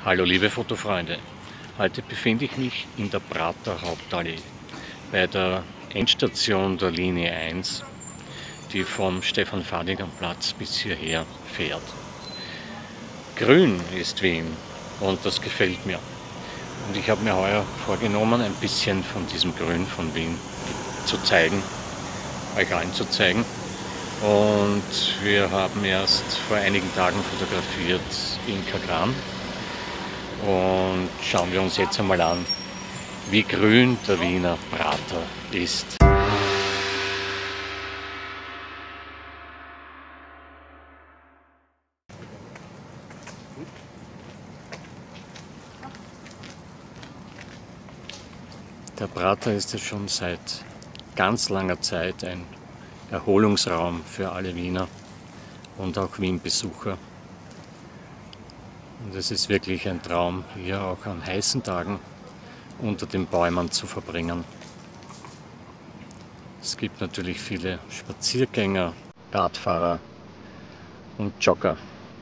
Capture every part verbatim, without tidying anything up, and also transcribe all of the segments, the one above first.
Hallo liebe Fotofreunde, heute befinde ich mich in der Prater Hauptallee bei der Endstation der Linie eins, die vom Stefan-Fadiger-Platz bis hierher fährt. Grün ist Wien und das gefällt mir. Und ich habe mir heuer vorgenommen, ein bisschen von diesem Grün von Wien zu zeigen, euch allen zu zeigen. Und wir haben erst vor einigen Tagen fotografiert in Kagran. Und schauen wir uns jetzt einmal an, wie grün der Wiener Prater ist. Der Prater ist ja schon seit ganz langer Zeit ein Erholungsraum für alle Wiener und auch Wien-Besucher. Und es ist wirklich ein Traum, hier auch an heißen Tagen unter den Bäumen zu verbringen. Es gibt natürlich viele Spaziergänger, Radfahrer und Jogger.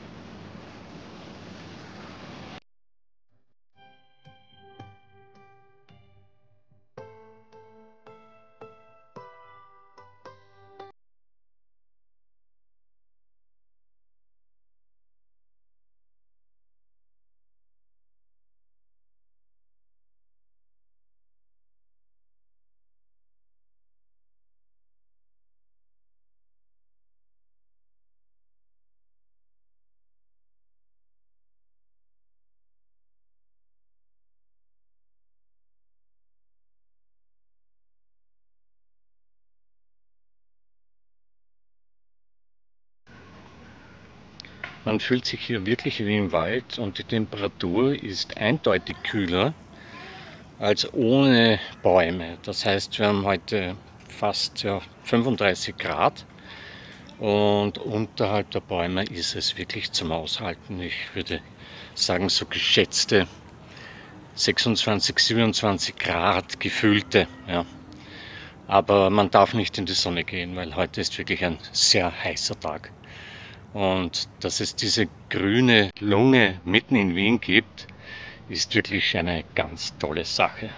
Man fühlt sich hier wirklich wie im Wald und die Temperatur ist eindeutig kühler als ohne Bäume. Das heißt, wir haben heute fast ja, fünfunddreißig Grad und unterhalb der Bäume ist es wirklich zum Aushalten. Ich würde sagen, so geschätzte sechsundzwanzig, siebenundzwanzig Grad gefühlte. Ja. Aber man darf nicht in die Sonne gehen, weil heute ist wirklich ein sehr heißer Tag. Und dass es diese grüne Lunge mitten in Wien gibt, ist wirklich eine ganz tolle Sache.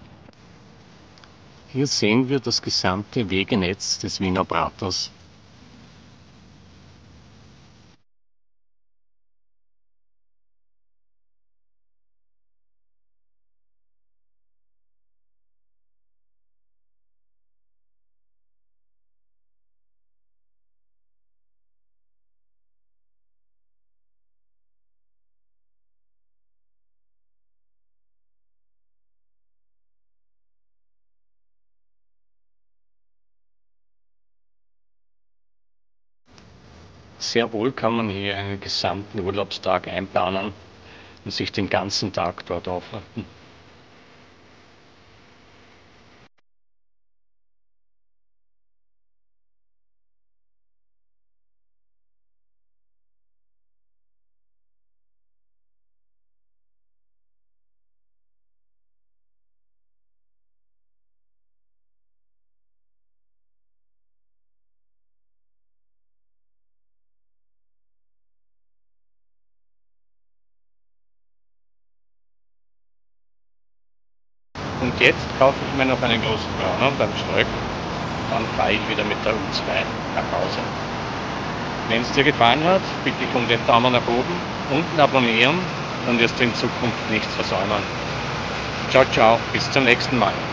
Hier sehen wir das gesamte Wegenetz des Wiener Praters. Sehr wohl kann man hier einen gesamten Urlaubstag einplanen und sich den ganzen Tag dort aufhalten. Und jetzt kaufe ich mir noch einen großen Brauner beim Ströck, dann fahre ich wieder mit der U zwei nach Hause. Wenn es dir gefallen hat, bitte ich um den Daumen nach oben, unten abonnieren, dann wirst du in Zukunft nichts versäumen. Ciao, ciao, bis zum nächsten Mal.